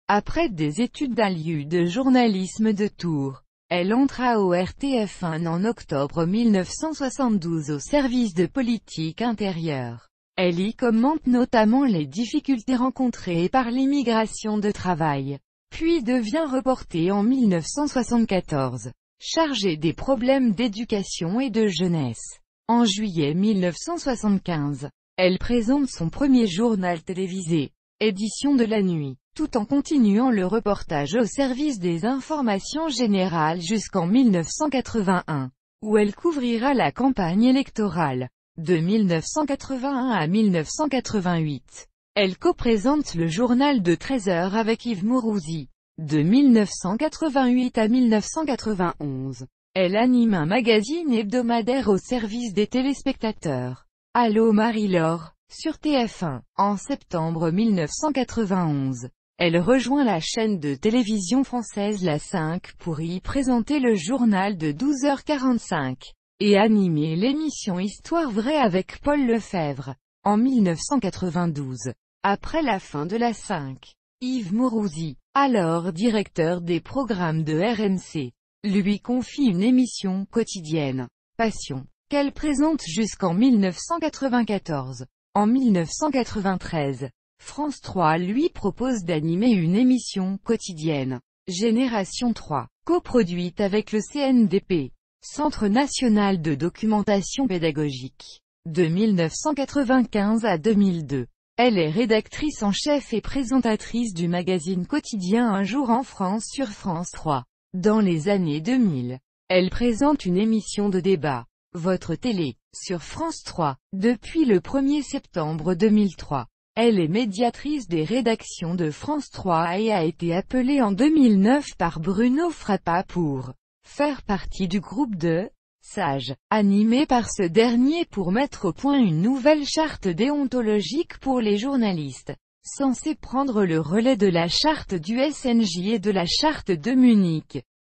Après des études à l'IU de journalisme de Tours, elle entra au RTF1 en octobre 1972 au service de politique intérieure. Elle y commente notamment les difficultés rencontrées par l'immigration de travail, puis devient reporter en 1974, chargée des problèmes d'éducation et de jeunesse. En juillet 1975, elle présente son premier journal télévisé, Édition de la nuit, tout en continuant le reportage au service des informations générales jusqu'en 1981, où elle couvrira la campagne électorale. De 1981 à 1988, elle co-présente le journal de 13 heures avec Yves Mourouzi. De 1988 à 1991, elle anime un magazine hebdomadaire au service des téléspectateurs. Allô Marie-Laure, sur TF1. En septembre 1991, elle rejoint la chaîne de télévision française La 5 pour y présenter le journal de 12h45. Et animer l'émission Histoire vraie avec Paul Lefebvre. En 1992, après la fin de la 5, Yves Mourouzi, alors directeur des programmes de RMC, lui confie une émission quotidienne, Passion, qu'elle présente jusqu'en 1994. En 1993, France 3 lui propose d'animer une émission quotidienne, Génération 3, coproduite avec le CNDP. Centre national de documentation pédagogique. De 1995 à 2002, elle est rédactrice en chef et présentatrice du magazine quotidien Un jour en France sur France 3. Dans les années 2000, elle présente une émission de débat, Votre télé, sur France 3. Depuis le 1er septembre 2003, elle est médiatrice des rédactions de France 3 et a été appelée en 2009 par Bruno Frappa pour faire partie du groupe de sages, animé par ce dernier pour mettre au point une nouvelle charte déontologique pour les journalistes, censée prendre le relais de la charte du SNJ et de la charte de Munich.